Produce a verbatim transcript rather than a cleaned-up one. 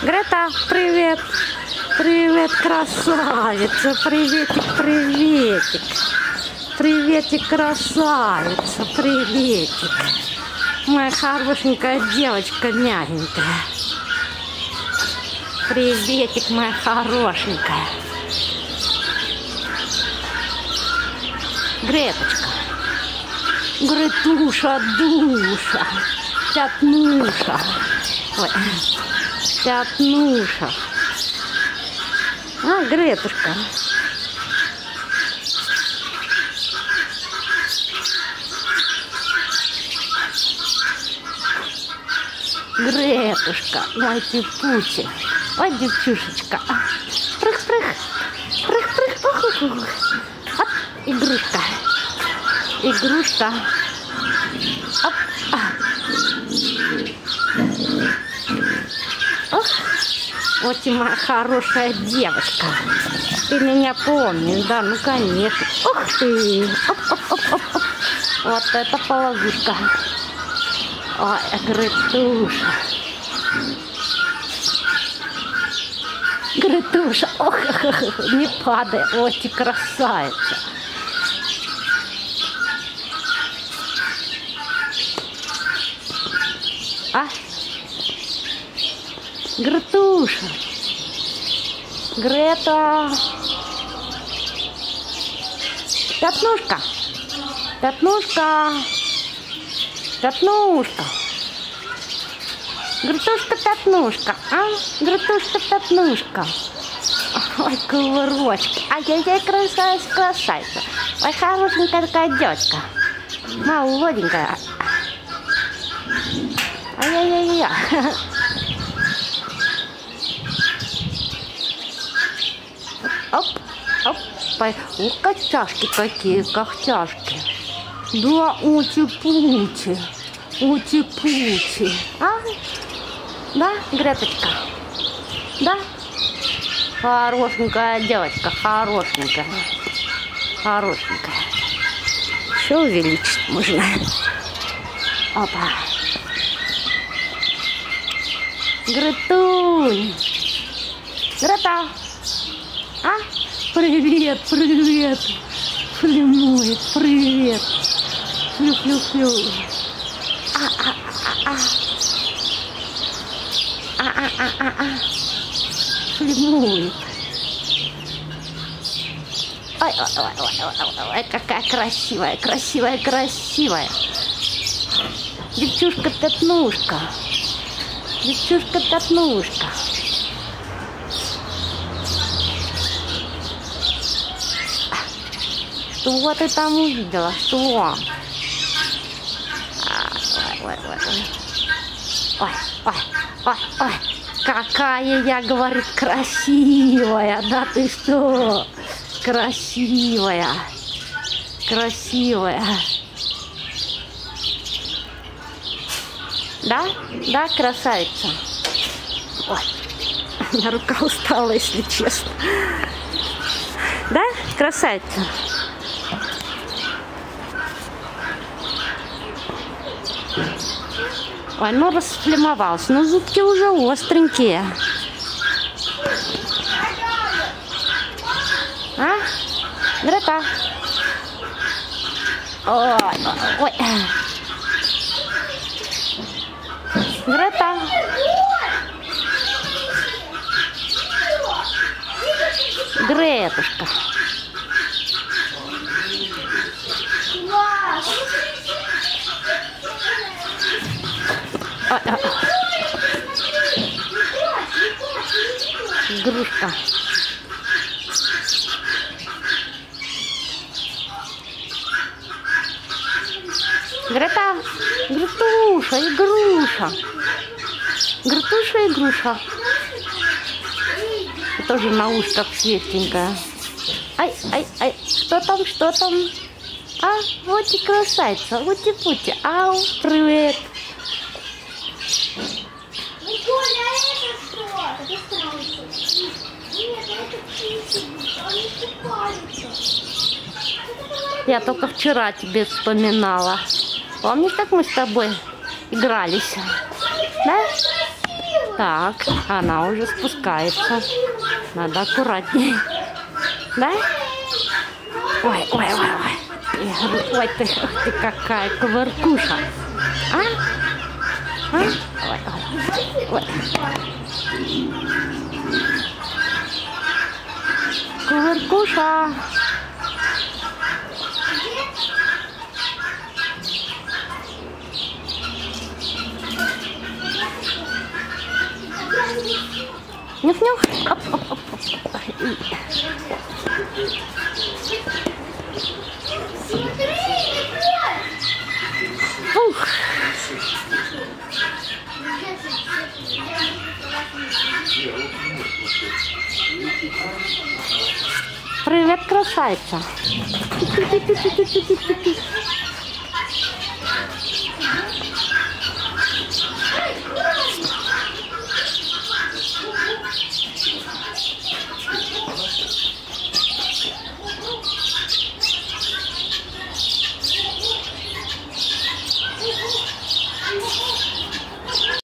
Грета, привет! Привет, красавица! Приветик, приветик! Приветик, красавица! Приветик! Моя хорошенькая девочка, мягенькая. Приветик, моя хорошенькая. Греточка. Гретуша, душа. Пятнуша. Ой. Пятнуша. А, Гретушка. Гретушка, мой типучий. Ой, девчушечка. Прых-прых. Прых-прых. Ух-ух-ух. Оп, игрушка. Игрушка. Оп. А. Ох, вот и моя хорошая девочка. Ты меня помнишь, да? Ну, конечно. Ух ты. Оп-оп-оп-оп. Вот это половушка. Ой, Гретуша. Гретуша, ох, не падай, ой, ты красавица. А? Гретуша. Грета. Пятнушка. Пятнушка. Пятнушка. Гретушка, пятнушка, а? Гретушка, пятнушка. Ой, кувырочки. Ай-яй-яй, красавица, красавица. Ой, хорошенькая такая девочка. Молоденькая. Ай-яй-яй-яй. Оп, оп. Ух, котяшки какие, когтяшки. Да, ути-пути. Ути-пути. А? Да, Греточка? Да? Хорошенькая девочка, хорошенькая. Хорошенькая. Все увеличить можно. Опа. Гретунь. Грета. А? Привет, привет. Флемует, привет. Флю-флю-флю. А-а-а-а. А-а-а-а-а. Флемует. Ой-ой-ой-ой-ой-ой, какая красивая, красивая, красивая. Девчушка-пятнушка. Девчушка-пятнушка. Что ты там увидела? Что? Ой, ой, ой. Ой, ой, ой, ой. Какая я, говорит, красивая. Да ты что? Красивая. Красивая. Да? Да, красавица? Ой, у меня рука устала, если честно. Да, красавица? Ой, ну расфлемовалась, но зубки уже остренькие. А? Грета. Ой, ой. Грета. Гретушка. А, а. Игрушка. Грета, Гретуша, игруша. Гретуша, игруша. Тоже на ушках светленькая. Ай, ай, ай, что там, что там? А, вот и красавица, вот и пути. Ау, привет. Коля, это что? Это страусы. Нет, это птицы. Они купаются. Я только вчера тебе вспоминала. Помнишь, как мы с тобой игрались? Да? Так, она уже спускается. Надо аккуратнее. Да? Ой, ой, ой, ой. Я говорю, ой, ты, ох ты какая кувыркуша. А? А? Ой, ой, ой. Кувыркуша. Нюх-нюх. Оп-оп-оп. Ух. Привет, красавица.